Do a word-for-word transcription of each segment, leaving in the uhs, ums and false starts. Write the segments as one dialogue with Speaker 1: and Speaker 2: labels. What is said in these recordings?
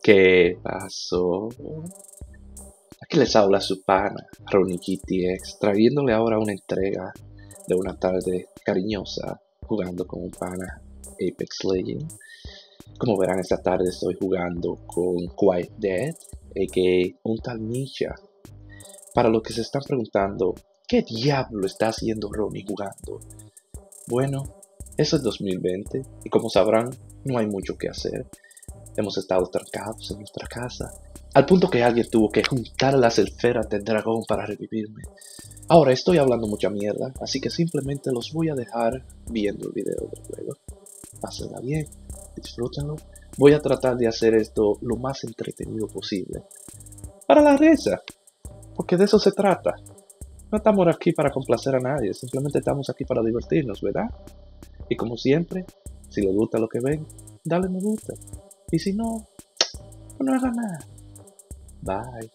Speaker 1: ¿Qué pasó? Aquí les habla su pana, Ronnie G T X, trayéndole ahora una entrega de una tarde cariñosa jugando con un pana Apex Legends. Como verán, esta tarde estoy jugando con Quiet Dead, a k a un tal Misha. Para los que se están preguntando, ¿qué diablo está haciendo Ronnie jugando? Bueno, eso es dos mil veinte y como sabrán, no hay mucho que hacer. Hemos estado trancados en nuestra casa, al punto que alguien tuvo que juntar las esferas del dragón para revivirme. Ahora estoy hablando mucha mierda, así que simplemente los voy a dejar viendo el video del juego. Pásenla bien, disfrútenlo. Voy a tratar de hacer esto lo más entretenido posible. Para la risa, porque de eso se trata. No estamos aquí para complacer a nadie, simplemente estamos aquí para divertirnos, ¿verdad? Y como siempre, si les gusta lo que ven, dale me gusta. Y si no, no hagan nada. Bye.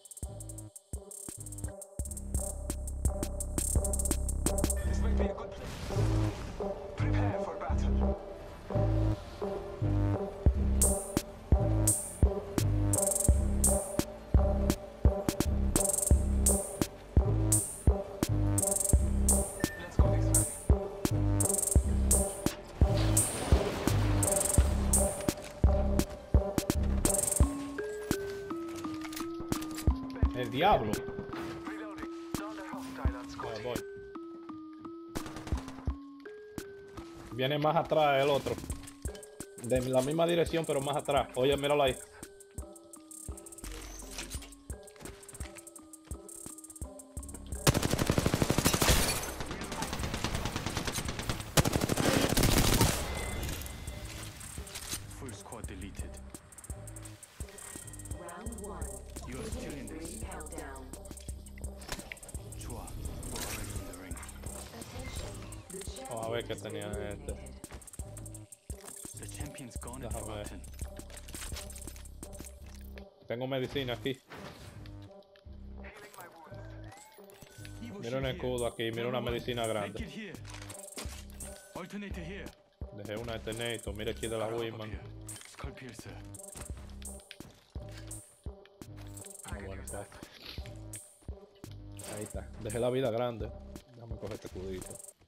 Speaker 2: El diablo. Ah, voy. Viene más atrás el otro. De la misma dirección, pero más atrás. Oye, míralo ahí.
Speaker 3: Full squad deleted. Round one. You are still in this. Countdown. Chua, we're already in the ring.
Speaker 2: Vamos a ver qué tenía este.
Speaker 3: The champion's gone and
Speaker 2: Déjame ver.
Speaker 3: forgotten.
Speaker 2: Tengo medicina aquí. Mira un escudo aquí, mira una medicina grande.
Speaker 3: Make it here. Alternator here.
Speaker 2: Dejé una Eternator, mira aquí de la Wiman.
Speaker 3: Skull piercer.
Speaker 2: Ah, bueno, pues. Ahí está. Dejé la vida grande. Déjame coger este escudito.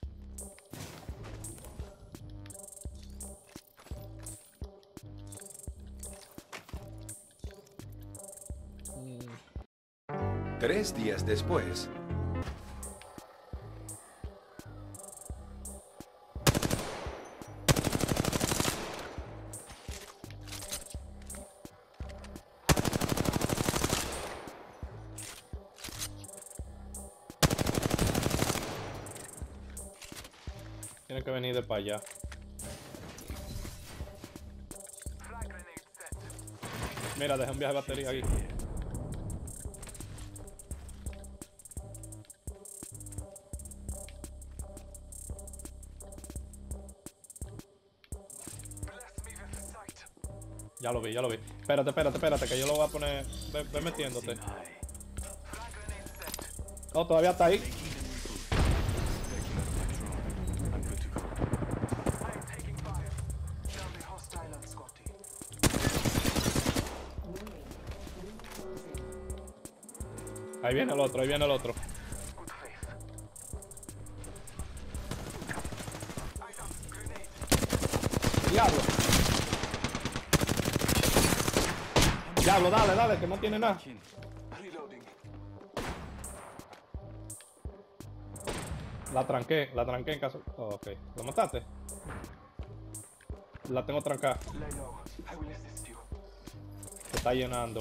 Speaker 4: Tres días después.
Speaker 2: Tiene que venir de para allá. Mira, dejé un viaje de batería aquí. Ya lo vi, ya lo vi. Espérate, espérate, espérate, que yo lo voy a poner. Ve, ve metiéndote. No, todavía está ahí. Ahí viene el otro, ahí viene el otro. Diablo. Diablo, dale, dale, que no tiene nada. La tranqué, la tranqué en caso. Oh, ok. ¿Lo mataste? La tengo trancada. Se está llenando.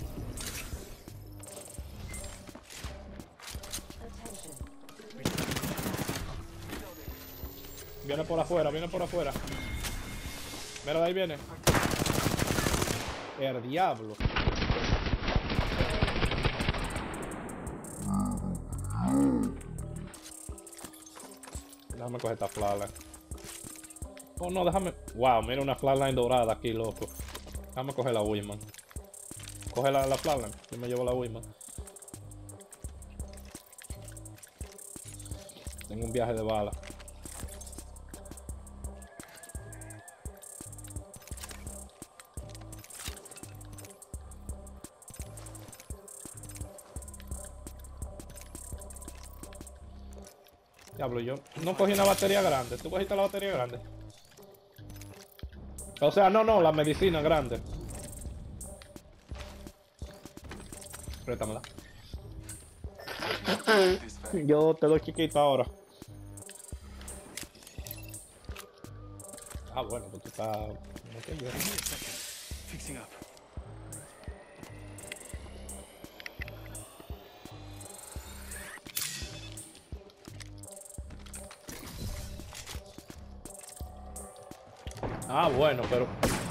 Speaker 2: Viene por afuera, viene por afuera. Mira, de ahí viene. El diablo. Déjame coger esta flatline. Oh no, déjame. Wow, mira una flatline dorada aquí, loco. Déjame coger la Wiman. Coge la, la flatline. Yo me llevo la Wiman. Tengo un viaje de bala. Diablo, yo no cogí una batería grande. ¿Tú cogiste la batería grande? O sea, no, no, la medicina grande. Préstamela. Yo te doy chiquita ahora. Ah, bueno, pues tú estás... No sé yo.
Speaker 3: Fixing up.
Speaker 2: Ah, bueno, pero...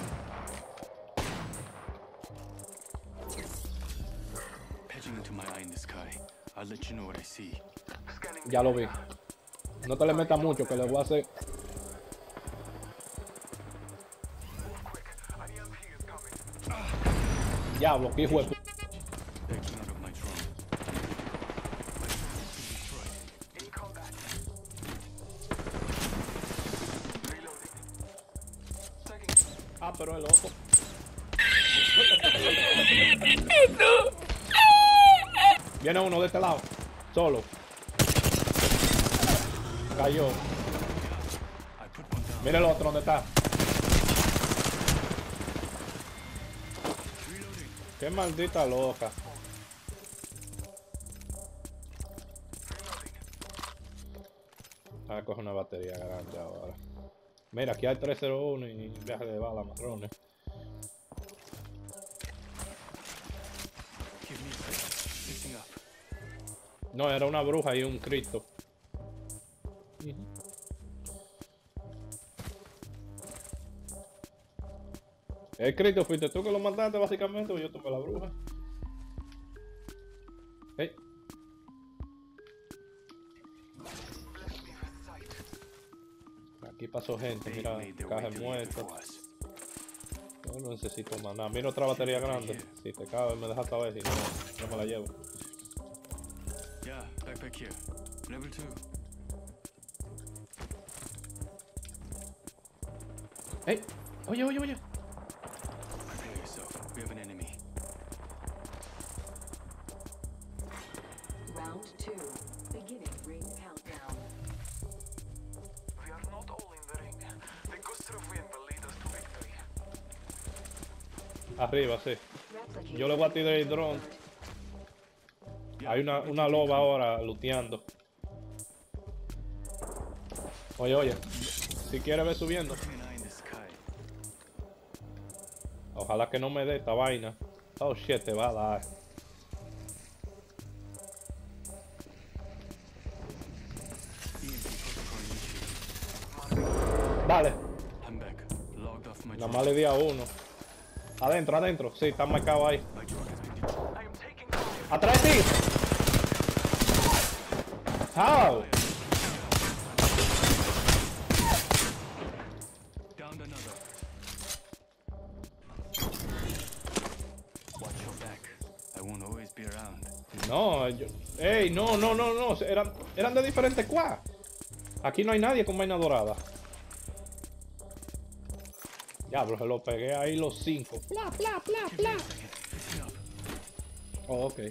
Speaker 3: Patching into my eye in the sky. I'll let you know what I see.
Speaker 2: Ya lo vi. No te le metas mucho, que le voy a hacer... Diablo, qué hijo de... pu-
Speaker 3: Backing out of my drone. My drone has been destroyed. In combat. Reloading. Taking.
Speaker 2: Ah, pero es loco. Viene uno de este lado. Solo. Cayó.
Speaker 3: I put one down.
Speaker 2: Mira el otro, ¿dónde está?
Speaker 3: Reloading.
Speaker 2: Qué maldita loca. Voy a coger una batería grande ahora. Mira, aquí hay tres cero uno y viaje de bala marrones.
Speaker 3: Give me a second. Fixing up.
Speaker 2: No, era una bruja y un Cristo. El Cristo fuiste tú que lo mataste básicamente o yo tomé la bruja. Hey. Aquí pasó gente,
Speaker 3: They
Speaker 2: mira,
Speaker 3: made their
Speaker 2: caja
Speaker 3: way to the
Speaker 2: muerta.
Speaker 3: for us.
Speaker 2: Yo no necesito más nada. Mira otra batería grande. Si te cabe me dejas saber, si no, no me la llevo.
Speaker 3: Yeah, backpack here. Level two.
Speaker 2: Hey, oye, oye, oye.
Speaker 3: Prepare yourself. We have an enemy.
Speaker 5: Round two. Beginning ring countdown.
Speaker 6: We are not all in the ring. The gust of wind will lead us to victory.
Speaker 2: Arriba, sí.
Speaker 5: Replicate
Speaker 2: Yo le voy a tirar el dron. Hay una, una loba ahora luteando. Oye, oye. Si quieres ver subiendo.
Speaker 3: Putting an eye in the sky.
Speaker 2: Ojalá que no me dé esta vaina. Oh shit, te va a dar.
Speaker 3: E M P protocol initiated.
Speaker 2: Dale.
Speaker 3: I'm back. Logged off my
Speaker 2: Nada
Speaker 3: drone.
Speaker 2: más le di a uno. Adentro, adentro. Sí, está marcado ahí.
Speaker 3: My drone has been destroyed.
Speaker 6: I am taking fire.
Speaker 2: ¡Atrás de ti! How?
Speaker 3: Downed another. Watch your back. I won't always be around.
Speaker 2: No, yo... Ey, no, no, no, no. Eran, eran de diferentes squad. Aquí no hay nadie con vaina dorada. Diablo, se lo pegué ahí los cinco. Pla, pla, pla, pla.
Speaker 3: Fixing up.
Speaker 2: Oh, ok.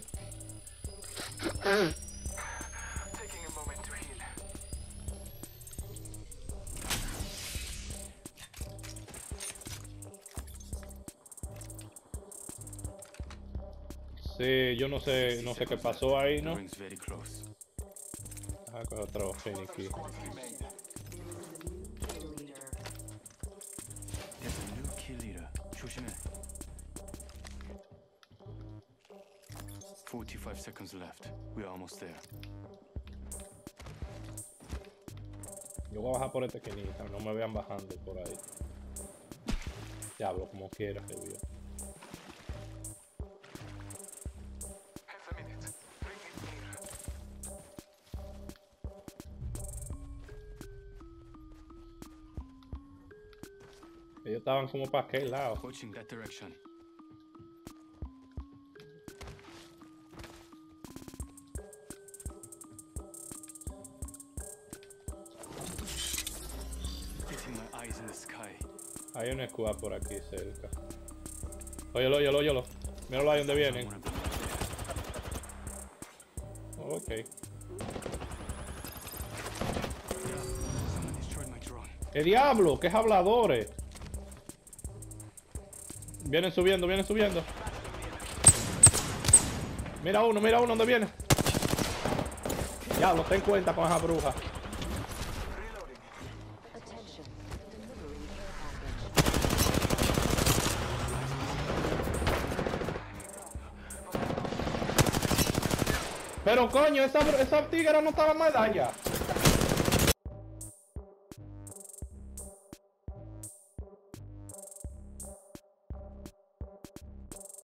Speaker 6: Taking a moment to heal.
Speaker 2: Sí, yo no sé, no sé qué pasó ahí,
Speaker 3: The
Speaker 2: ¿no?
Speaker 3: ring's very close.
Speaker 2: Ah, coge otro Phoenix aquí.
Speaker 3: There's a new kill leader. 조심해. forty-five seconds left. We're almost there.
Speaker 2: Yo voy a bajar por esta esquinita, no me vean bajando por ahí. Diablo, como quiera que vio.
Speaker 6: Half a minute. Bring it near.
Speaker 2: Ellos estaban como para aquel lado.
Speaker 3: Watching that direction. Getting my eyes in the sky.
Speaker 2: Hay un squad por aquí cerca. Óyelo, óyelo, óyelo. Míralo ahí donde vienen.
Speaker 3: Wanna be there.
Speaker 2: Oh, ok. ¡El diablo! ¡Qué habladores! Vienen subiendo, vienen subiendo. Mira uno, mira uno, ¿dónde viene? Diablo, ten cuenta con esa bruja.
Speaker 5: Attention. Delivering care package.
Speaker 2: Pero coño, esa, br- esa tigre no estaba en medalla.